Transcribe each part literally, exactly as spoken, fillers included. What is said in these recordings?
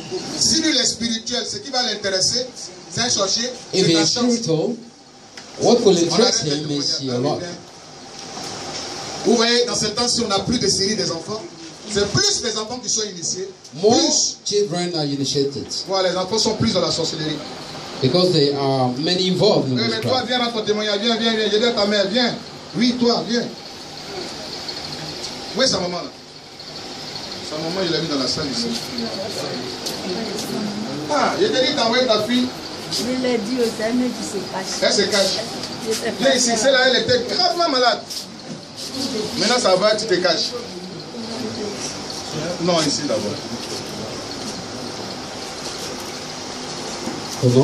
Si lui, il est spirituel, ce qui va l'intéresser, c'est un sorcier. If he is spiritual, what will interest him is your lot. Vous voyez, dans ce temps-ci, on n'a plus de série des enfants. C'est plus les enfants qui sont initiés. More plus. children are initiated. Voilà, les enfants sont plus dans la sorcellerie. Because they are many involved in Oui, mais witchcraft. toi, viens dans ton témoignage, viens, viens, viens. J'ai dit à ta mère, viens. Oui, toi, viens. Où est sa maman là? Sa maman, il l'a mis dans la salle ici. Ah, je t'ai dit d'envoyer ta fille. Je l'ai dit aux amis qui se cachent. Elle se cache. Viens ici, celle-là, elle était gravement malade. Maintenant, ça va, tu te caches. Non, ici d'abord. Comment?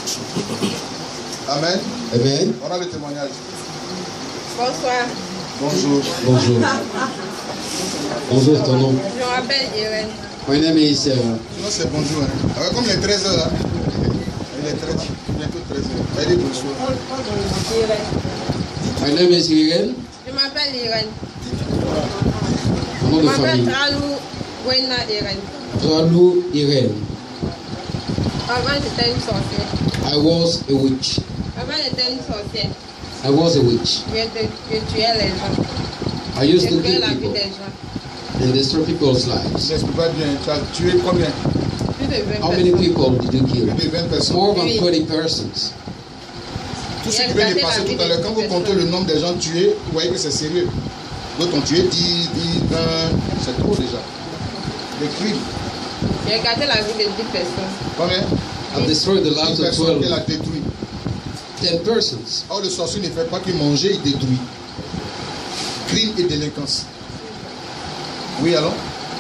Amen. Amen. On a le témoignage. Bonsoir. Bonjour. Bonjour. Bonjour, ton nom? Je m'appelle Irène. My name is... Uh, Non, c'est bonjour. Hein. Alors, comme il est treize heures là. Il est treize, bientôt treize heures. Elle dit bonjour. Irène. my name is Irene. Je m'appelle Irène. Mon nom Je de m'appelle famille. Tralou Wena Irène. Tralou Irene. Avant, j'étais une sorcière. I was a witch. Avant, j'étais une sorcière. I was a witch. Je, je tuais les gens. I used Je to tuais kill la vie people des gens. and destroy people's lives. Je n'explique pas bien. Tu as tué combien? Plus de vingt How many personnes. people did you kill? Plus de vingt personnes. More than Oui. twenty persons. Tout ce qui vient de passer tout à l'heure, quand vous comptez le nombre de gens tués, vous voyez que c'est sérieux. D'autres ont tué dix, dix, vingt, c'est trop déjà. Les crimes. J'ai gâté la vie de dix personnes. Combien? I've destroyed the dix lives of personnes qu'elle a twelve. détruit. ten persons. Or, le sorcier ne fait pas que manger, il détruit. Crime et délinquance. Oui, alors?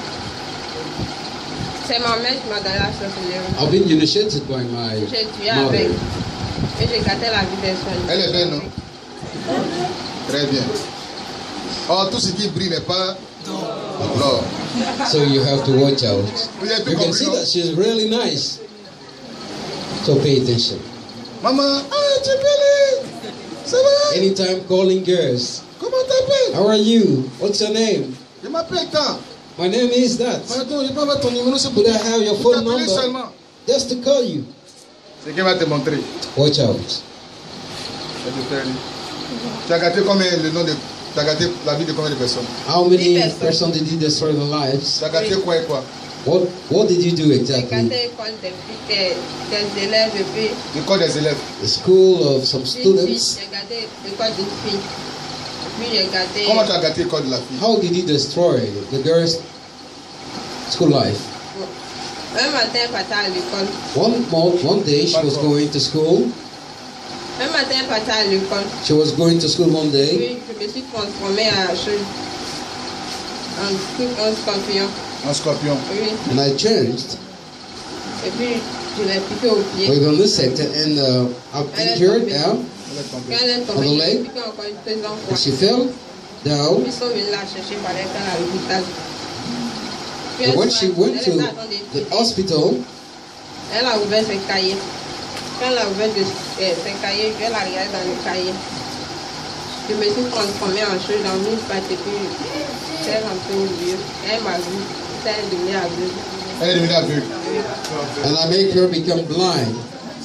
C'est ma mère qui m'a donné la sorcellerie. I've been initiated by my J'ai tué avec. mother. Et j'ai gâté la vie des gens. Elle est belle, non? Très bien. Or, tout ce qui brille n'est pas l'or. So you have to watch out. Vous avez tout You can compris, see non? that she's really nice. So pay attention. Maman, ah, tu es belle! Ça va? Anytime calling girls. Comment t'appelles? How are you? What's your name? Je m'appelle tant. My name is that. Pardon, je peux avoir ton numéro, c'est pour Could I have your pour phone t'appeler number? seulement. Just to call you. C'est qu'elle va te montrer. Watch out. Elle te fait. Tu as gâté combien le nom de. Tu as gâté la vie de combien de personnes? How many Dix personnes. persons did you destroy their lives? Tu as gâté quoi et quoi? What What did you do J'ai exactly? gâté l'école des filles, des, des élèves et puis L'école des élèves. The school of some une fille. students. J'ai gâté l'école d'une fille. Puis j'ai gâté. Comment tu as gâté l'école de la fille? How did you destroy the girl's school life? Un matin, elle partait à l'école. One mo- one day she was going to school. Un matin, elle partait à l'école. She was going to school one day. Puis je me suis transformée en chose. En, en scorpion. Un scorpion. Oui. And I changed Et puis je l'ai piqué au pied. with on this sector and uh, I'm injured now. Elle est tombée. Quand elle est On tombée, the je leg? l'ai piqué encore une deuxième fois. And she fell down. Ils sont venus la chercher par l'école à l'hôpital. Puis And elle when soit- she went elle to était en train d'étudier. the hospital, Elle a ouvert ses cahiers. Quand elle a ouvert de- euh, ses cahiers, je l'ai regardé dans les cahiers. Je me suis transformée en chose dans une pâte et puis j'ai rentré au lieu. Elle m'a vu. Elle est devenue aveugle. Elle est devenue aveugle. and I make her become blind.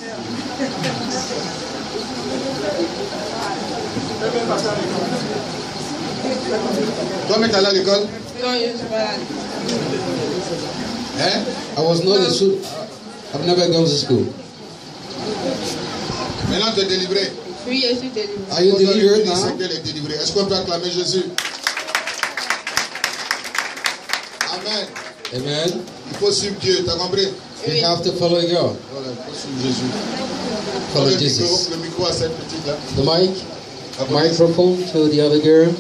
Toi, mais tu allé à l'école? Non, je ne suis pas là. Hein? I was not a school. I've never gone to school. Maintenant, tu es délivré. Oui, je suis délivrée. Are you delivered C'est now? qu'elle est délivrée. Est-ce qu'on peut acclamer Jésus? Amen. Amen. Il faut suivre Dieu, tu as compris? You have to follow God. Voilà, il faut suivre Jésus. Follow le, micro, Jesus. le micro à cette petite là. The mic, La police. microphone to the other girl.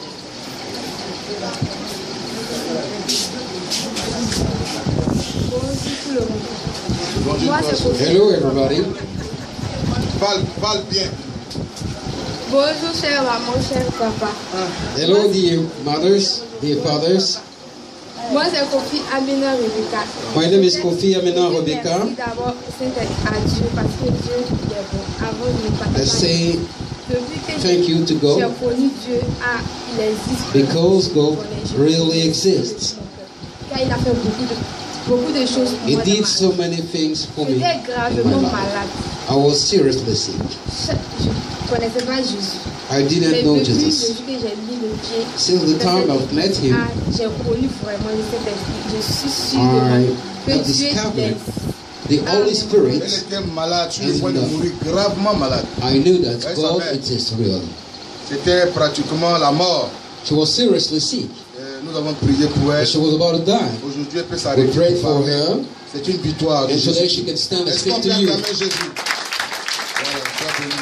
Bonjour, Moi, c'est bonjour. Hello, everybody. Parle, parle bien. Bonjour, cher maman, cher papa. Hello, dear mothers, dear fathers. Moi, c'est Kofi Amina Rebecca. My name is Kofi Amina Rebecca. Merci d'abord c'est à Dieu parce que Dieu est bon. Avant de ne pas Let's say Depuis que thank you to j'ai God connu Dieu, ah, il existe. because God really exists. Car il a fait beaucoup de beaucoup de choses pour He moi. did so many things for me J'étais in gravement my life. malade. I was seriously sick. Je ne connaissais pas Jésus. I Mais didn't know depuis le Jesus. jour que j'ai mis le pied, Since the time I've met him, ah, j'ai connu vraiment le Saint-Esprit. Je suis sûre I que have Dieu discovered est. the Holy Elle Spirit. était malade, sur le point de mourir, gravement malade. I knew that Yes, God, amen. it is real. C'était pratiquement la mort. She was seriously sick. Euh, Nous avons prié pour elle. She was about to die. Aujourd'hui, elle peut We s'arrêter. prayed for her, C'est une victoire. de and today Jésus. she can stand and Est-ce qu'on speak peut to you. acclamer Jésus? Voilà, sois béni.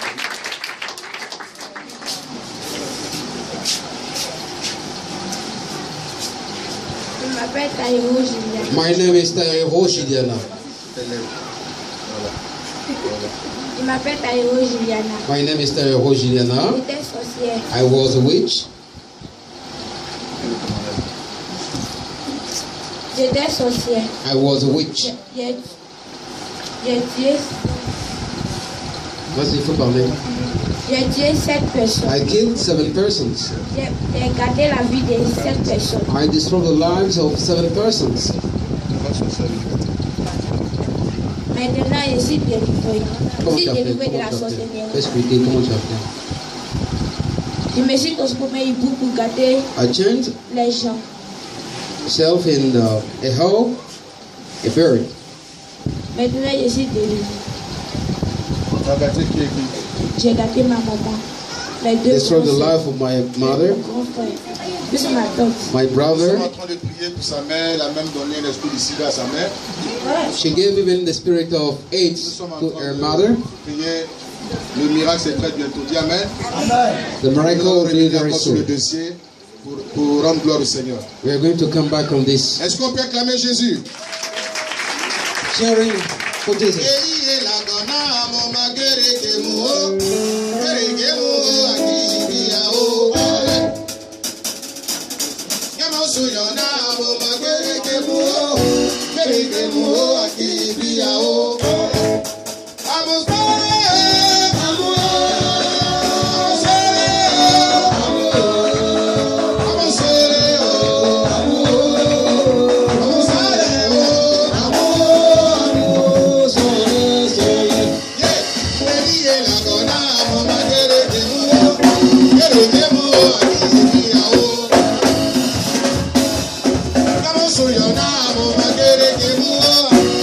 Je m'appelle Taïro Julien. My name is Tairo Juliana. Élève. Voilà. Voilà. Je m'appelle Taïro Juliana. My name is Tairo Juliana. J'étais sorcière. I was a witch. J'étais sorcière. I was a witch. J'ai j'ai tué, Vas-y, il faut parler. j'ai tué sept personnes. I killed seven persons. J'ai j'ai gardé la vie de sept personnes. I destroyed the lives of seven persons. Maintenant, je suis délivrée. Comment Je tu suis as fait? délivrée de Comment la tu as fait? sorcellerie. Expliquez comment tu as fait. Je me suis transformée en hibou pour garder I changed les gens. myself in uh, a hole, a bird. Maintenant, je suis délivrée. Tu as gâté qui est qui? J'ai gardé ma maman. Mes deux Destroyed the grands life of my mother, mon grand frère. Plus ma tante. my Nous brother. sommes en train de prier pour sa mère. Elle a même donné l'esprit de sida à sa mère. She gave even the spirit of Nous AIDS sommes en to train her de mother. prier. Le miracle c'est prêt bientôt. Dis Amen. The Nous miracle allons will be revenir very encore sur le soon. dossier pour, pour rendre gloire au Seigneur. We are going to come back on this. Est-ce qu'on peut acclamer Jésus? Sharing for Jesus. Vamos a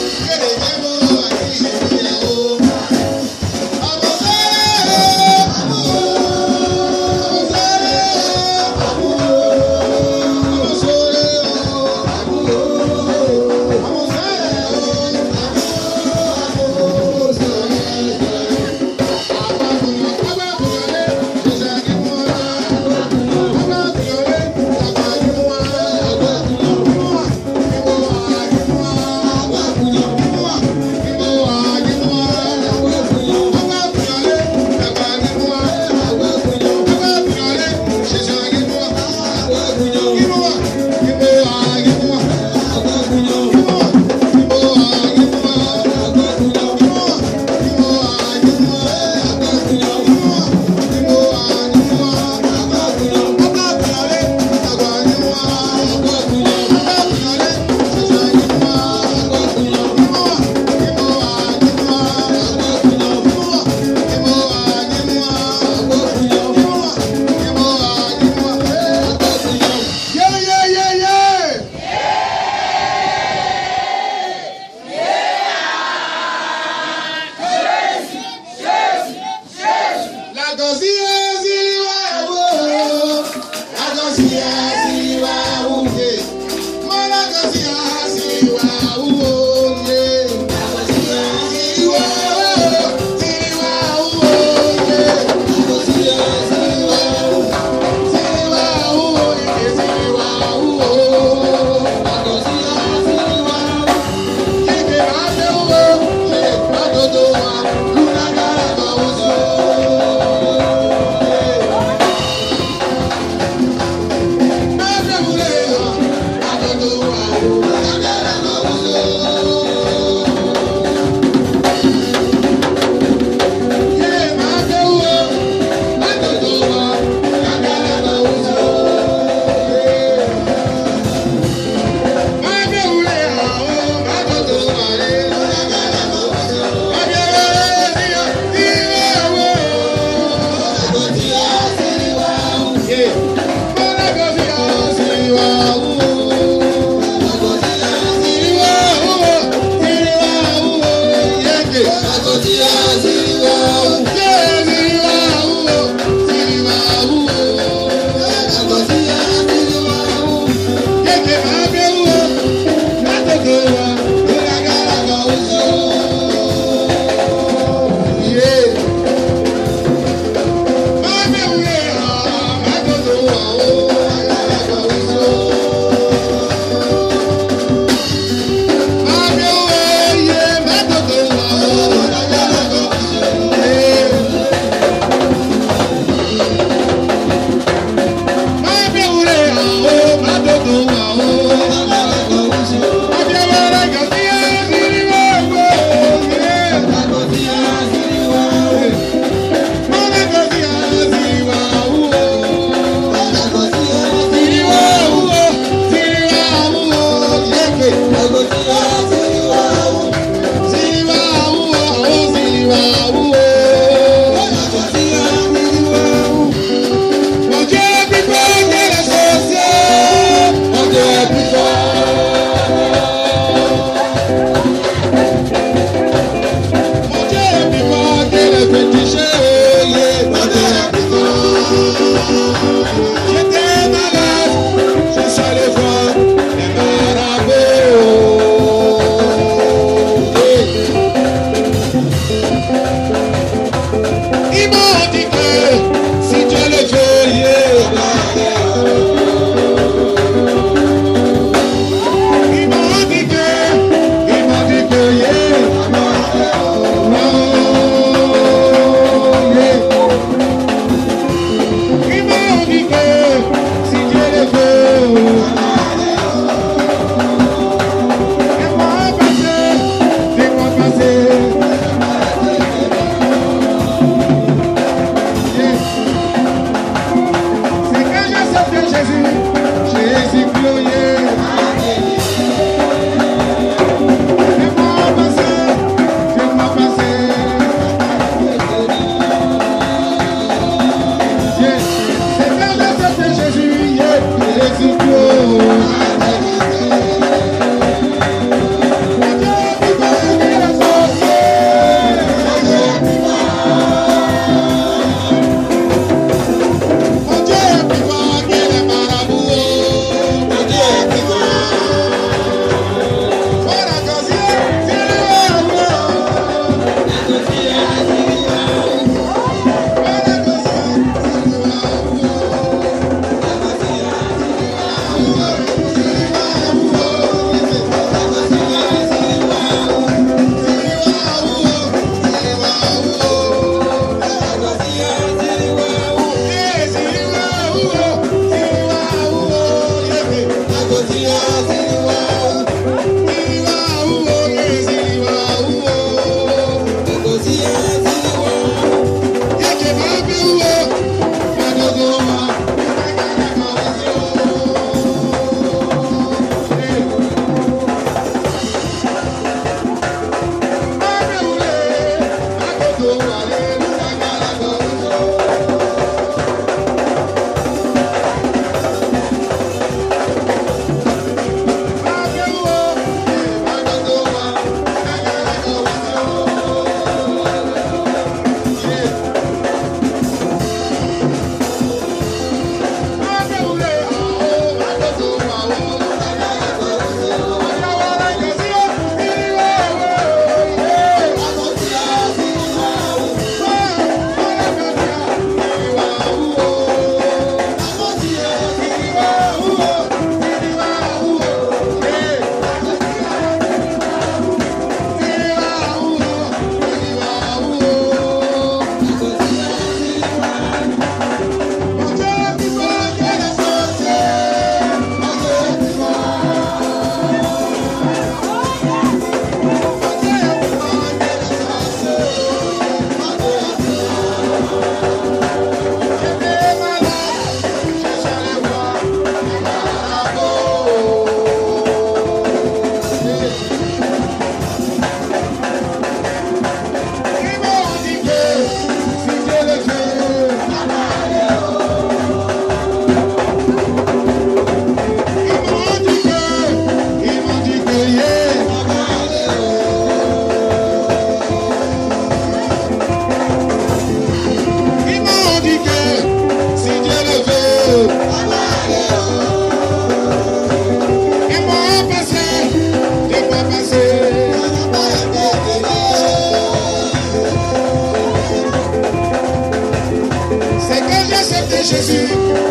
Jésus,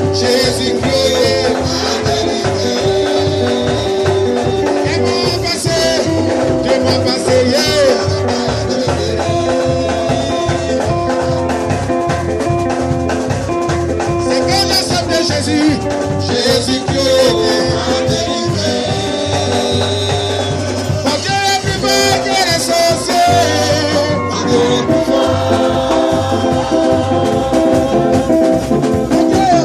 Jésus Christ. Et moi passer, de moi passer, yeah. C'est quand j'accepte Jésus, Jésus Christ m'a délivré. Mon Dieu est plus fort que les sorciers. Mon Dieu est plus fort. Mon Dieu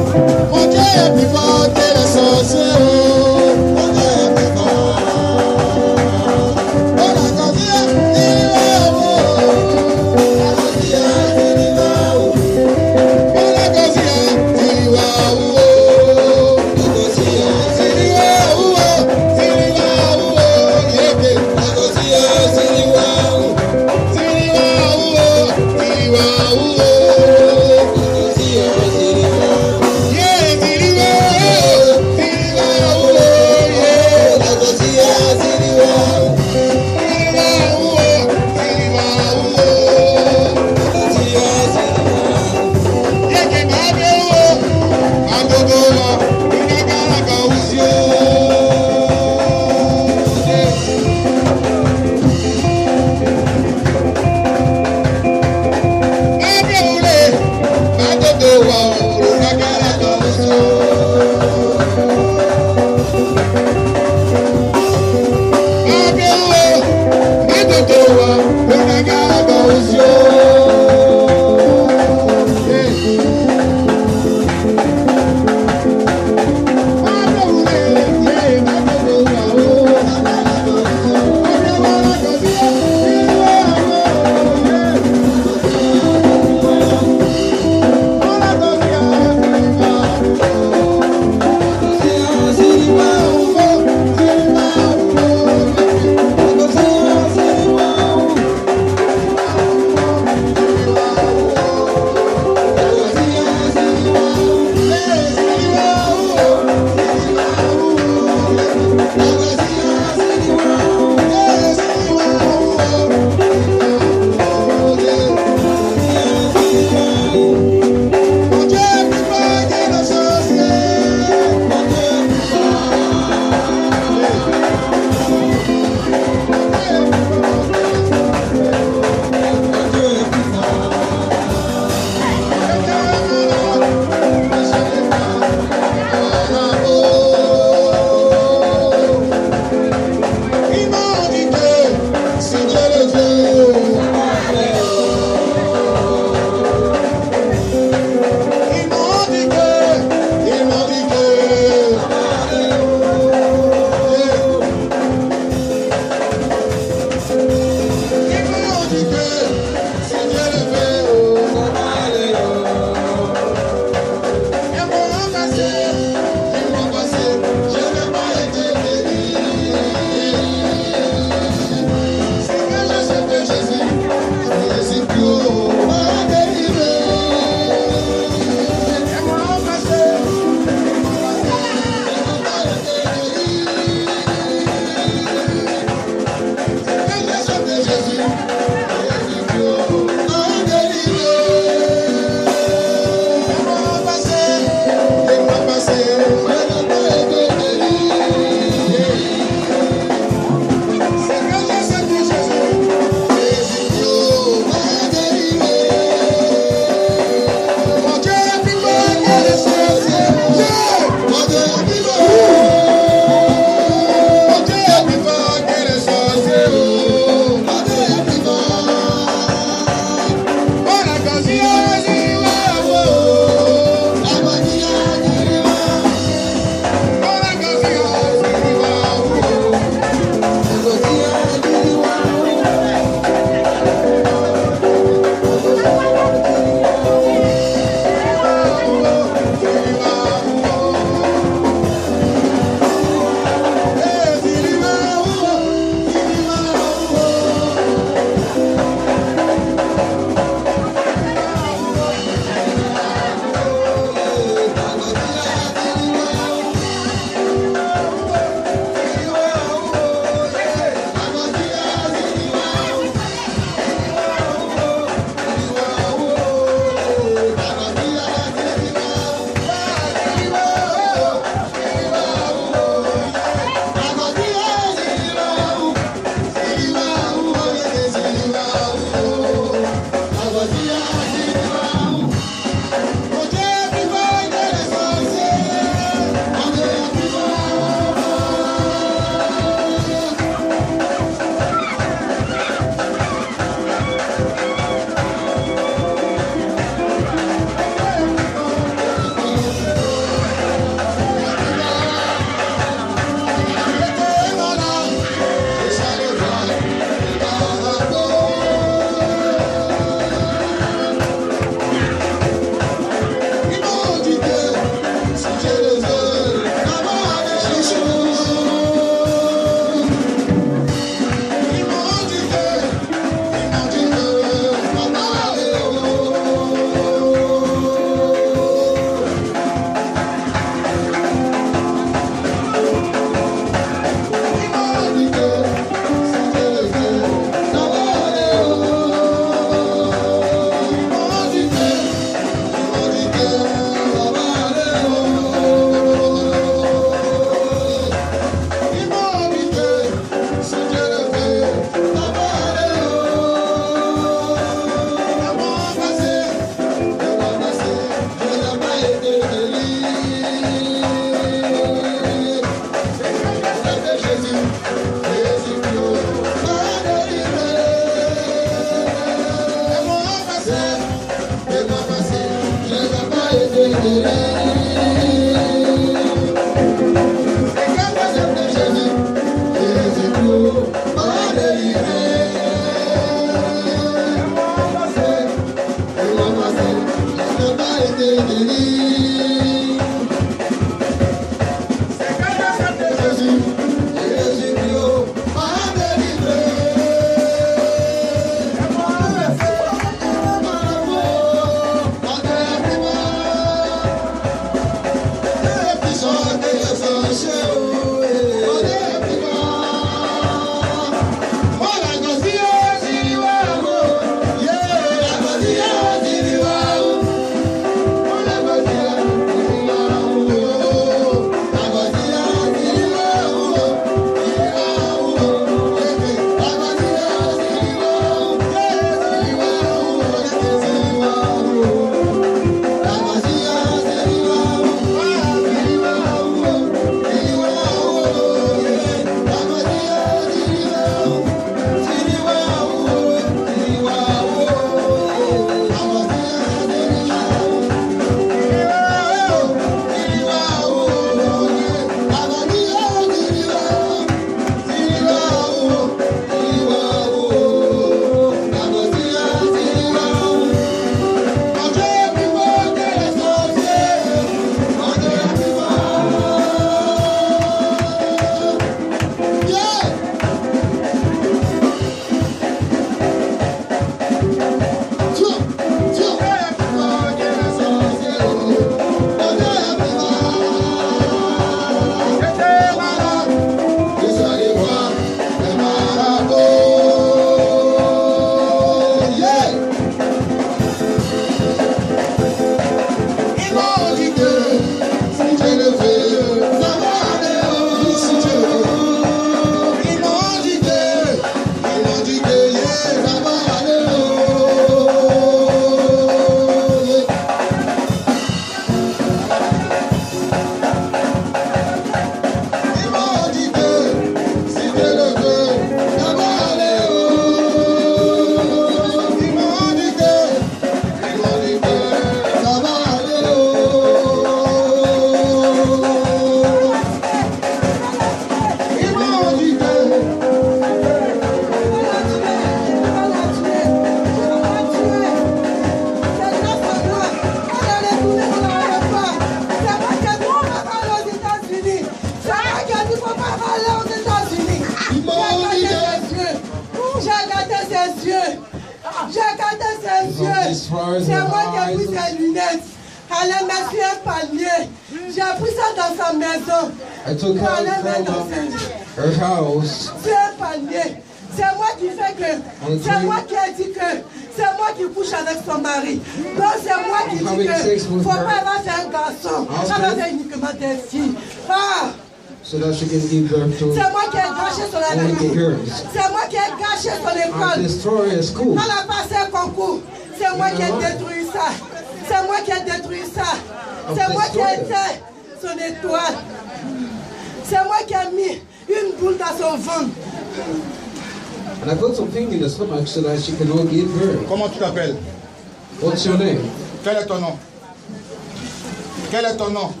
from destroys C'est her moi qui ai pris eyes. ses lunettes. Elle m'a fait un panier. J'ai pris ça dans sa maison. I took Pour aller her mettre from dans uh, ses... her house. C'est un panier. C'est moi qui fais que. C'est moi qui ai dit que. C'est moi qui couche avec son mari. Donc c'est moi qui dis que. Faut pas avoir fait un garçon. Elle va faire uniquement des filles. Ah! So that she can give birth to C'est moi qui ai gâché son only école. girls. C'est moi qui ai gâché son And école. destroy a school. Elle a passé un concours. C'est moi qui ai détruit ça. C'est moi qui ai détruit ça. C'est moi qui ai été son étoile. C'est moi qui ai mis une boule dans son ventre. And I put something in the stomach so that she can not give birth. Comment tu t'appelles? What's your name? Quel est ton nom? Quel est ton nom?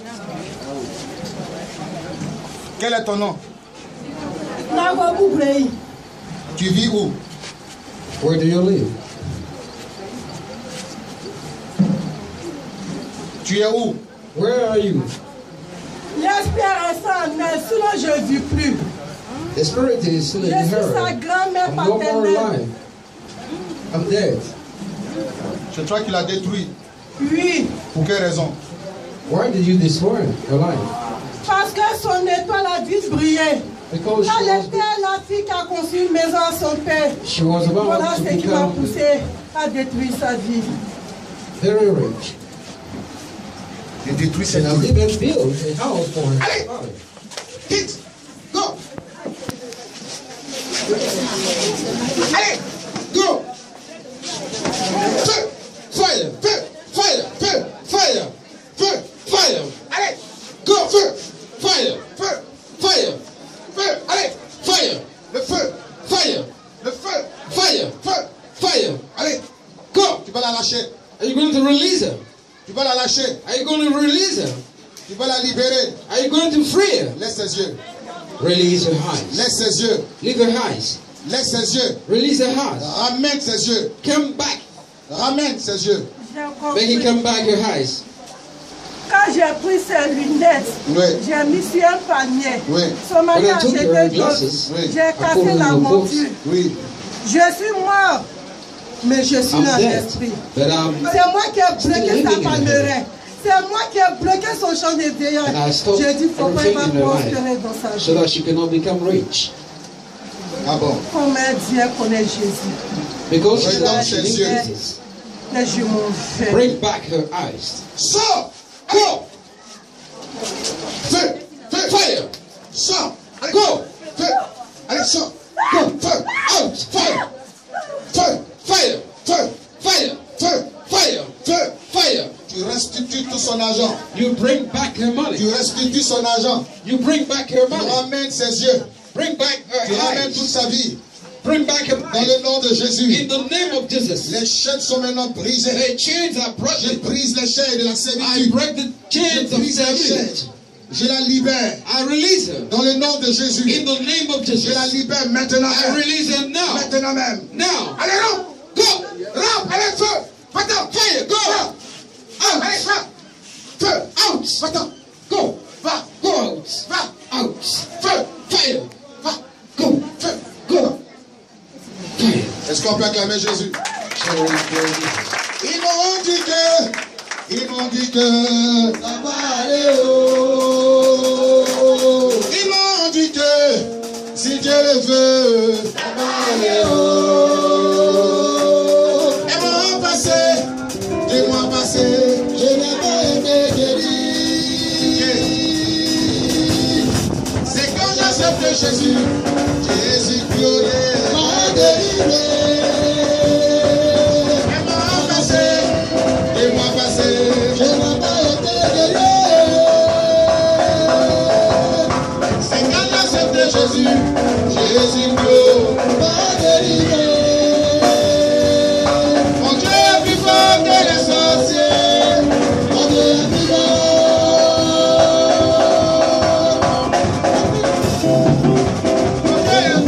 Quel est ton nom? Tu vis où? Where do you live? Tu es où? Where are you? L'espère est sans, mais sinon je ne vis plus. The spirit is still Je in suis sa her. grand-mère I'm no more paternelle. alive. I'm dead. C'est toi qui l'as détruit. Oui, Pour quelle raison? Why did you destroy your life? parce que son étoile a vite brillé. Because she Elle was, était la fille qui a construit une maison à son père. she was Voilà about to ce qui m'a become poussé à détruire sa vie. very rich. J'ai détruit cette And I vie. even built a house for her. Allez! father. Quitte! Go! Allez! Go! Feu! Fire! Feu! Fire! Feu! Fire! Feu! Fire! Allez! Go! Feu! Fire! Feu! Fire! Feu! Allez! Fire! Le feu! Fire! Le feu! Fire! Feu! Fire! Allez! Go! Tu vas la lâcher. Are you going to release her? Tu vas la lâcher. Are you going to release her? Tu vas la libérer. Are you going to free her? Laisse ses yeux. Release her eyes. Laisse ses yeux. Leave her eyes. Laisse ses yeux. Release her eyes. Ramène ses yeux. Come back. Ramène ses yeux. J'ai Make it compris. come back her eyes. Quand j'ai pris ses lunettes, Oui. j'ai mis sur un panier. Oui. Son mari When I a took acheté her d'autres. glasses, Oui. J'ai I put cassé them la in the box. monture. Oui. Je suis mort, mais je suis I'm dans dead. l'esprit. But I'm C'est moi qui ai Still bloqué living sa in palmeraie. C'est moi qui ai bloqué son champ de veilleur. And I stopped J'ai dit, il ne faut pas everything in her prospérer life dans sa so vie. that she cannot become rich. Ah bon. Combien Dieu connaît Jésus? Because she Redonne loves ses she yeux. needs Jesus. Les jumeaux fait. Bring back her eyes. Sors. Go. Feu. Feu. Fire. Sors. Allez. Go. Feu. Allez, sors. Go. Feu. Out. Fire. Feu. Fire. Feu. Fire. Feu. Fire. Feu. Fire. Tu restitues tout son argent. You bring back her Tu money. restitues son argent. You bring back her Tu money. ramènes ses yeux. Bring back Tu her ramènes toute eyes. sa vie. Bring back her Dans eyes. le nom de Jésus. In the name of Jesus. Les chaînes sont maintenant brisées. The chains are Je broken. brise les chaînes de la I servitude. break the Je chains of brise les servitude. chaînes. Je la libère. I release her. Dans le nom de Jésus. In the name of Je la Jesus. libère maintenant I même. release her now. Maintenant même. Now. Allez, rampe. Go. Rampe. Allez, feu. Va-t'en. Fire. Go. Va. Out. Allez, va. Feu. Out. Va-t'en. Go. Va. Go out. Va. Out. Feu. Fire. Va. Go. Feu. Go. Fire. Est-ce qu'on peut acclamer Jésus? Ils m'ont dit que, ils m'ont dit que, ça va aller haut. Ils m'ont dit que, si Dieu le veut, ça va aller haut. Et moi passé, et moi passé, je n'ai pas été guéri. C'est quand j'accepte Jésus, Jésus glorieux m'a délivré. Et moi passé, je n'ai pas été guéri. C'est quand j'accepte Jésus, Jésus m'a délivré. Mon Dieu est plus fort que les sorciers. Mon Dieu est plus fort. Mon Dieu est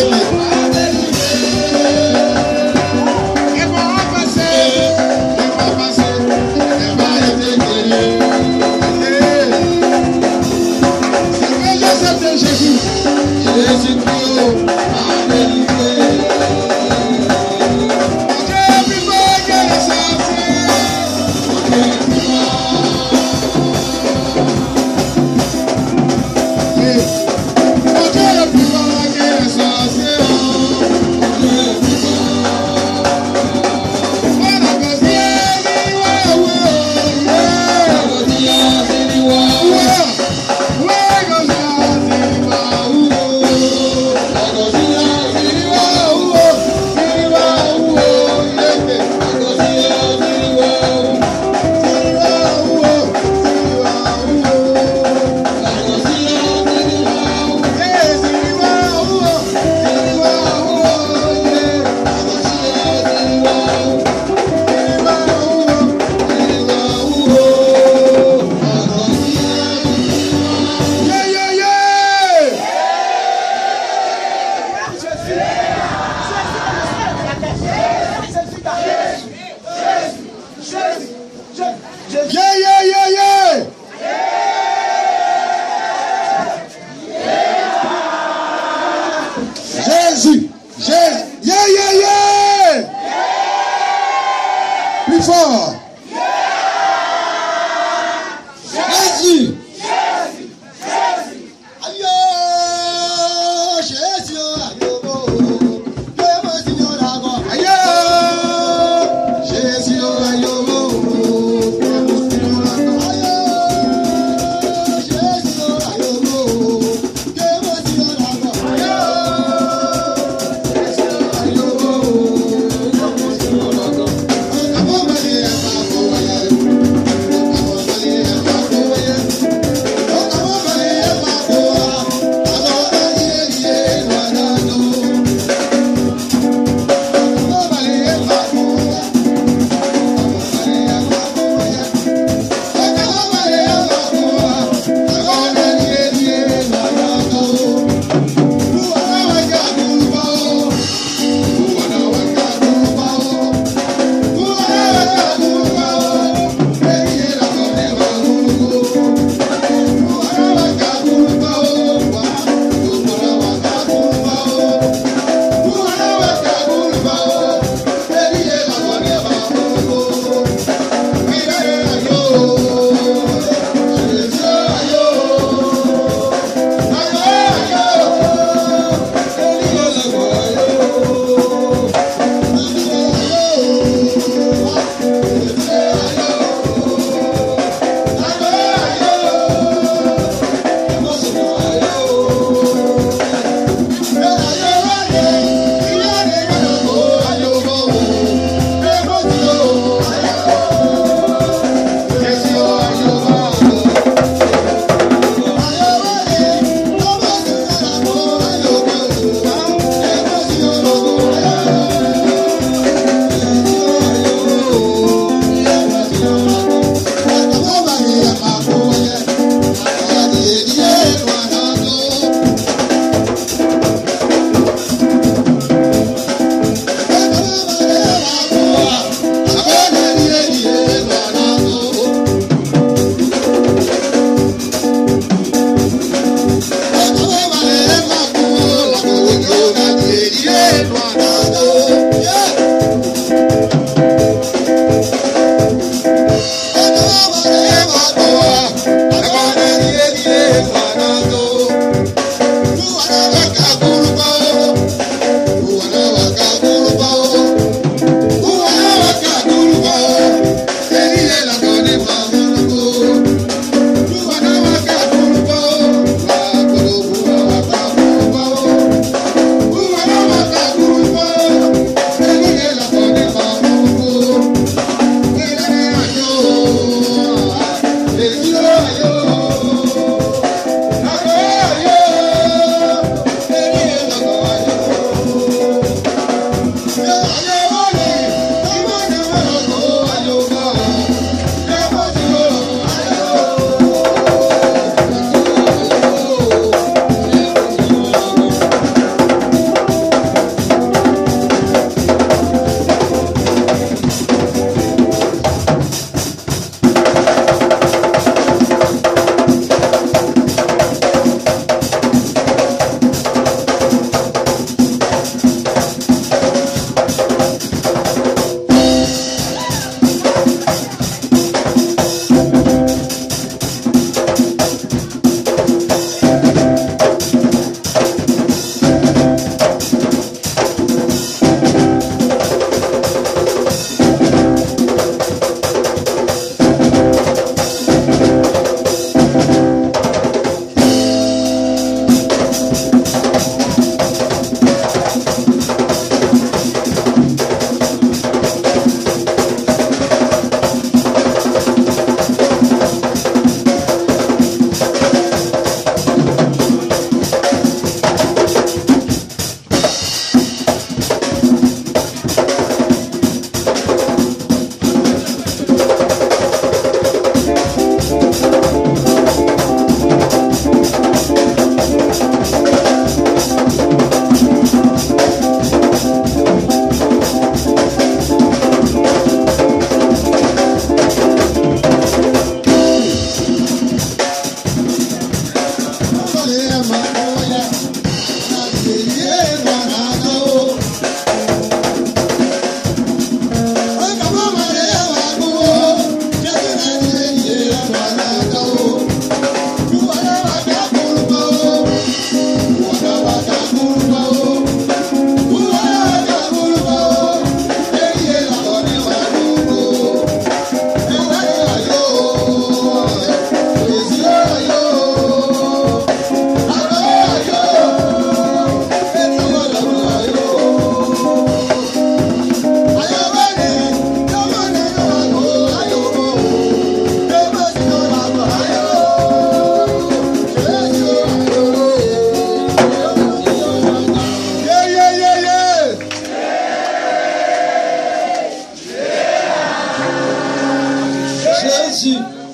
Yeah.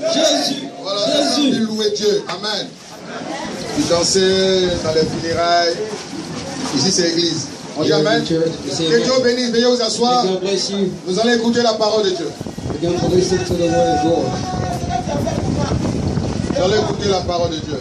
Jésus. Voilà, Jésus. il louait Dieu. Amen. Il dansait dans les funérailles. Ici, c'est l'église. On dit Amen. Que Dieu bénisse. Veuillez vous asseoir. Nous allons écouter la parole de Dieu. Nous allons écouter la parole de Dieu.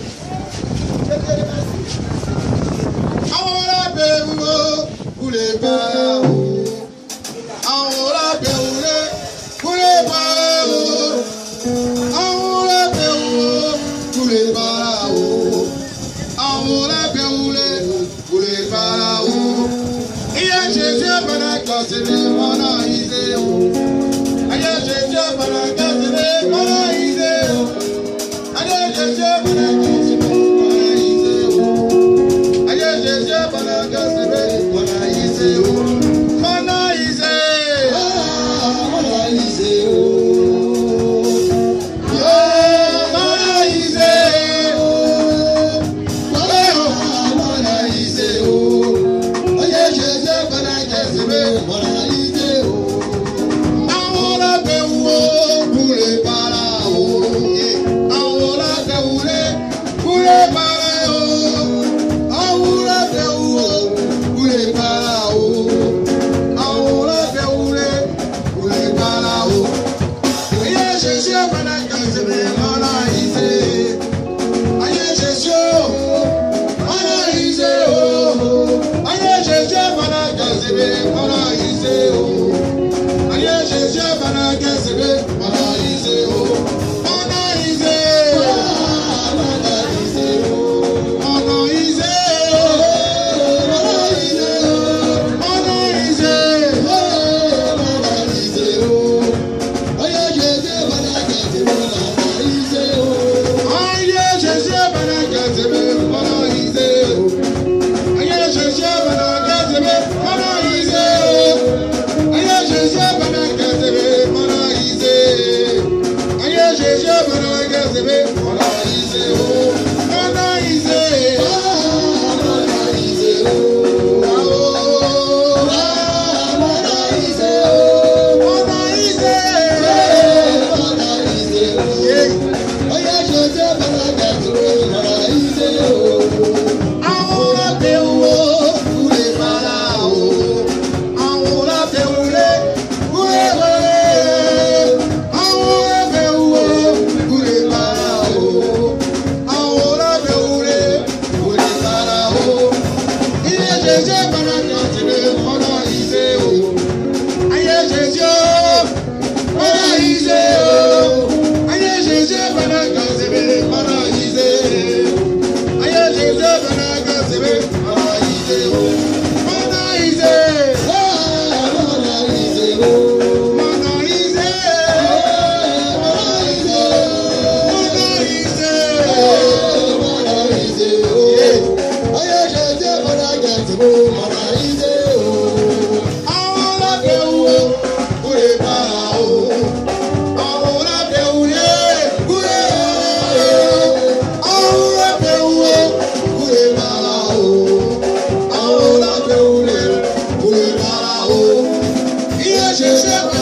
Jésus.